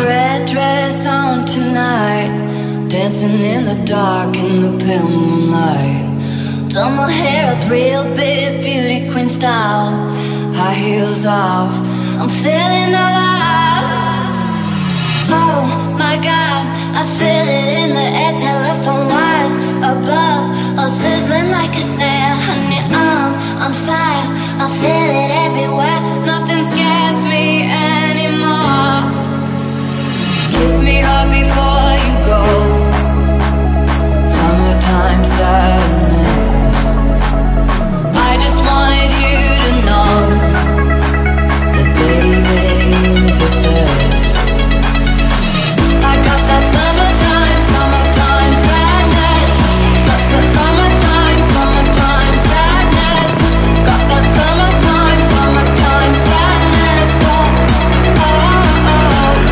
red dress on tonight, dancing in the dark in the pale moonlight. Done my hair up real big, beauty queen style, high heels off, I'm feeling alive. Oh my God, I feel it in the air, telephone wires above, all sizzling like a snare. Honey, I'm on fire, I feel it everywhere, nothing scares me anymore. Kiss me hard before you go, summertime sadness. I just wanted you to know that baby, you're the best. I got that summertime, summertime sadness. Summertime, summertime sadness. Got that summertime, summertime sadness. Oh, oh, oh,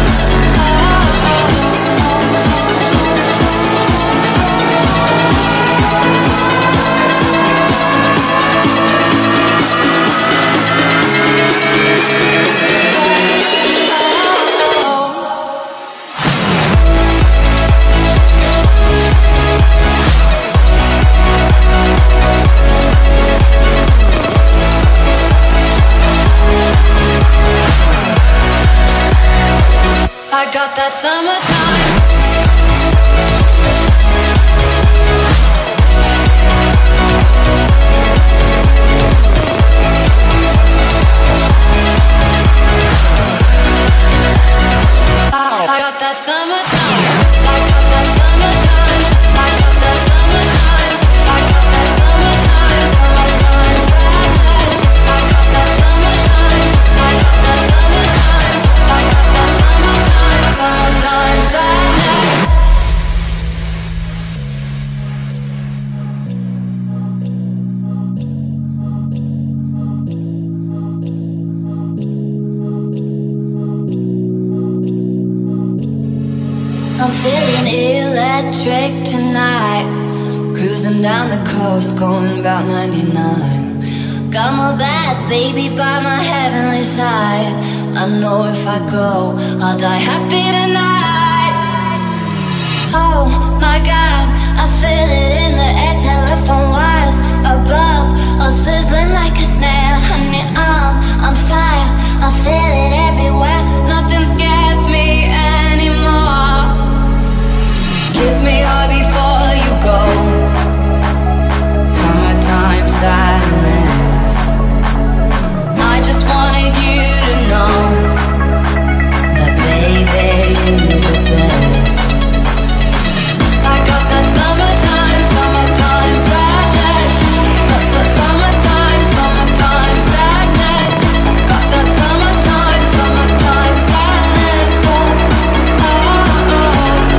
I got that summertime. I got that summertime. I got that summertime. I got that summertime. I got that summertime. Summertime sadness. I got that summertime. I got that summertime. I got that summertime. Summertime sadness. I'm feeling electric tonight, cruising down the coast, going about 99. Got my bad baby by my heavenly side. I know if I go, I'll die happy tonight. Oh my God, I feel it in the air, telephone wires above, all sizzling like a snare. Honey, I'm on fire, I feel it everywhere, nothing scares me anymore. Kiss me hard before you go, summertime sadness. I just wanted you to know that baby, you're the best. I got that summertime, summertime sadness. Summertime, summertime sadness. Got that summertime, summertime sadness. Oh, oh, oh.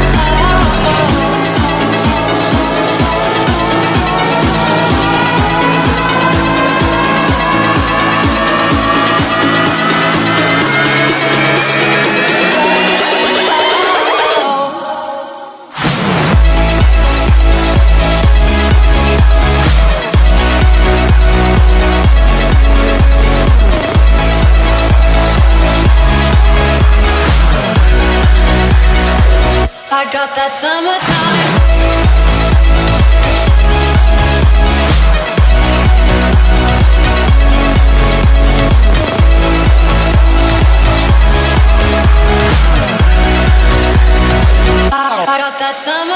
I got that summertime. I got that summer.